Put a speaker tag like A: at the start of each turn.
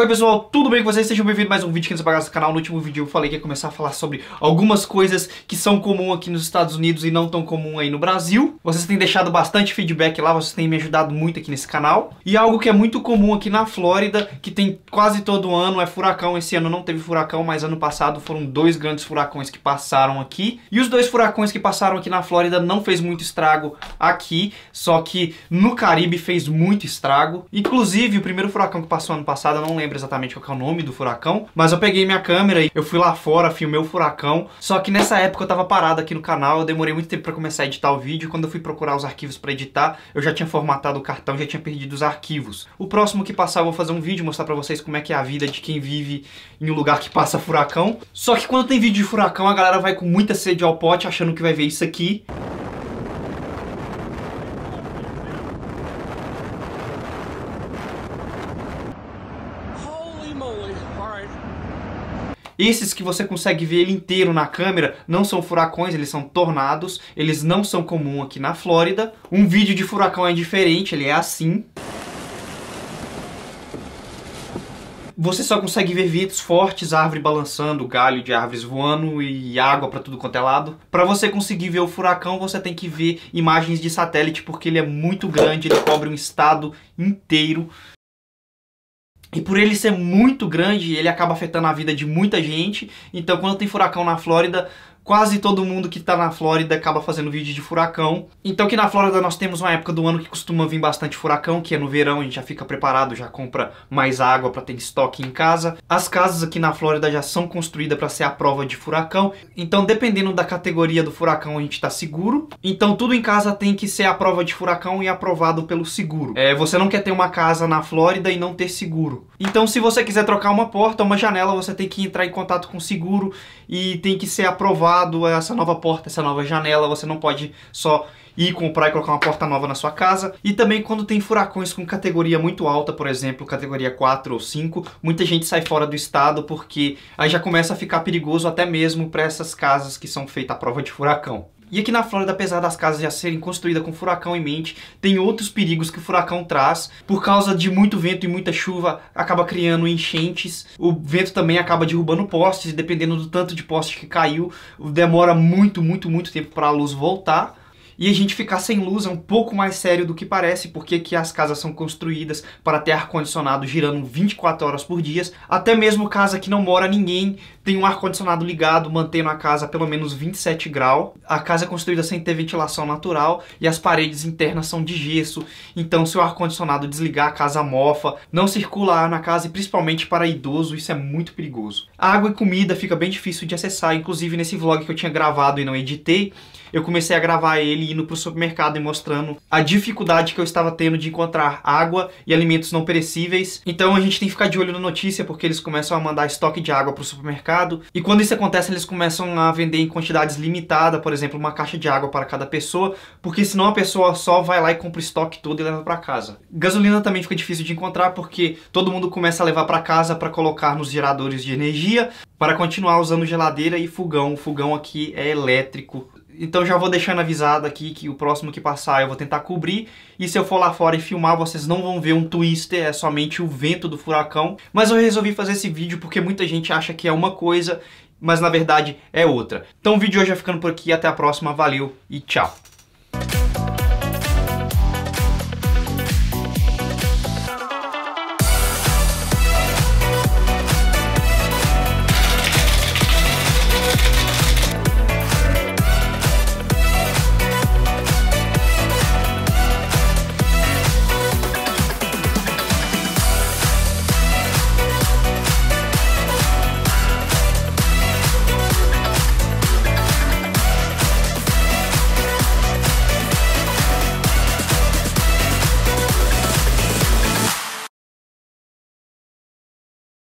A: Oi pessoal, tudo bem com vocês? Sejam bem-vindos a mais um vídeo aqui nessa bagaça do canal. No último vídeo eu falei que ia começar a falar sobre algumas coisas que são comuns aqui nos Estados Unidos e não tão comum aí no Brasil. Vocês têm deixado bastante feedback lá, vocês têm me ajudado muito aqui nesse canal. E algo que é muito comum aqui na Flórida, que tem quase todo ano, é furacão. Esse ano não teve furacão, mas ano passado foram dois grandes furacões que passaram aqui. E os dois furacões que passaram aqui na Flórida não fez muito estrago aqui, só que no Caribe fez muito estrago. Inclusive, o primeiro furacão que passou ano passado, eu não lembro exatamente qual é o nome do furacão, mas eu peguei minha câmera e eu fui lá fora, filmei o furacão. Só que nessa época eu tava parado aqui no canal, eu demorei muito tempo pra começar a editar o vídeo. Quando eu fui procurar os arquivos pra editar, eu já tinha formatado o cartão, já tinha perdido os arquivos. O próximo que passar eu vou fazer um vídeo, mostrar pra vocês como é que é a vida de quem vive em um lugar que passa furacão. Só que quando tem vídeo de furacão, a galera vai com muita sede ao pote, achando que vai ver isso aqui. Esses que você consegue ver ele inteiro na câmera não são furacões, eles são tornados. Eles não são comuns aqui na Flórida. Um vídeo de furacão é diferente, ele é assim. Você só consegue ver ventos fortes, árvore balançando, galho de árvores voando e água pra tudo quanto é lado. Pra você conseguir ver o furacão, você tem que ver imagens de satélite, porque ele é muito grande, ele cobre um estado inteiro. E por ele ser muito grande, ele acaba afetando a vida de muita gente. Então quando tem furacão na Flórida, quase todo mundo que tá na Flórida acaba fazendo vídeo de furacão. Então aqui na Flórida nós temos uma época do ano que costuma vir bastante furacão, que é no verão, a gente já fica preparado, já compra mais água para ter estoque em casa. As casas aqui na Flórida já são construídas para ser a prova de furacão. Então dependendo da categoria do furacão a gente tá seguro. Então tudo em casa tem que ser a prova de furacão e aprovado pelo seguro. Você não quer ter uma casa na Flórida e não ter seguro. Então se você quiser trocar uma porta, uma janela, você tem que entrar em contato com o seguro e tem que ser aprovado essa nova porta, essa nova janela. Você não pode só ir comprar e colocar uma porta nova na sua casa. E também quando tem furacões com categoria muito alta, por exemplo, categoria 4 ou 5, muita gente sai fora do estado porque aí já começa a ficar perigoso até mesmo para essas casas que são feitas à prova de furacão. E aqui na Flórida, apesar das casas já serem construídas com furacão em mente, tem outros perigos que o furacão traz. Por causa de muito vento e muita chuva, acaba criando enchentes. O vento também acaba derrubando postes, e dependendo do tanto de poste que caiu, demora muito tempo para a luz voltar. E a gente ficar sem luz é um pouco mais sério do que parece, porque aqui as casas são construídas para ter ar-condicionado girando 24 horas por dia. Até mesmo casa que não mora ninguém tem um ar-condicionado ligado, mantendo a casa a pelo menos 27 graus. A casa é construída sem ter ventilação natural e as paredes internas são de gesso. Então se o ar-condicionado desligar, a casa mofa, não circula ar na casa, e principalmente para idoso isso é muito perigoso. A água e comida fica bem difícil de acessar, inclusive nesse vlog que eu tinha gravado e não editei, eu comecei a gravar ele indo pro supermercado e mostrando a dificuldade que eu estava tendo de encontrar água e alimentos não perecíveis. Então a gente tem que ficar de olho na notícia, porque eles começam a mandar estoque de água pro supermercado. E quando isso acontece, eles começam a vender em quantidades limitadas, por exemplo, uma caixa de água para cada pessoa, porque senão a pessoa só vai lá e compra o estoque todo e leva para casa. Gasolina também fica difícil de encontrar, porque todo mundo começa a levar para casa para colocar nos geradores de energia, para continuar usando geladeira e fogão. O fogão aqui é elétrico. Então já vou deixando avisado aqui que o próximo que passar eu vou tentar cobrir. E se eu for lá fora e filmar, vocês não vão ver um twister, é somente o vento do furacão. Mas eu resolvi fazer esse vídeo porque muita gente acha que é uma coisa, mas na verdade é outra. Então o vídeo hoje vai ficando por aqui, até a próxima, valeu e tchau!